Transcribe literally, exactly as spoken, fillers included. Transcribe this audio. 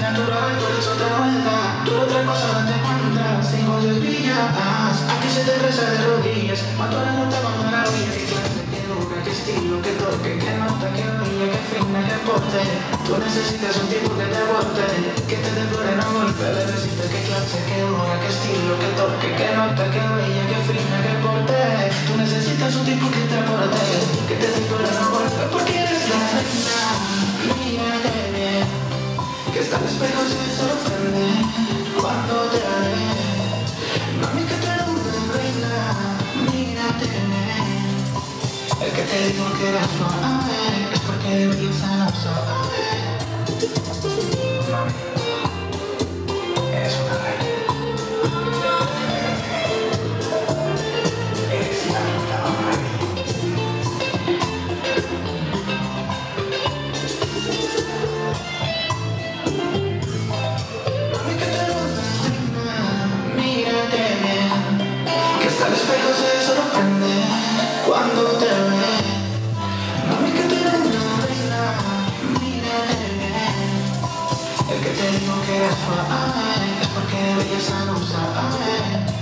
natural, tú eres otra vuelta. Tú otra cosa date cuenta. Cinco desvías, aquí se te reza de rodillas. Mato la nota con maravilla. Que clase, que dura, que estilo, que toque, que nota, que brilla, que fina, que porte. Tú necesitas un tipo que te aporte, que te devore no golpe. Le resiste, que clase, que dura, que estilo, que toque, que nota, que brilla, que fina, que porte. Tú necesitas un tipo que te aporte, que te devore no golpe. Porque eres la reina. Mírate bien, que está al espejo se sorprende cuando te ve. Mami, que tú eres una reina. Mírate bien, el que te dijo que eras suave es porque de belleza no sabe. Mami, eres una reina. Eres la octava reina. Mami, que tú eres una reina. Mírate bien, que hasta el espejo se sorprende cuando te ve. Mami, que tú eres una reina. Mírate bien, el que te dijo que eras suave es porque de belleza no sabe.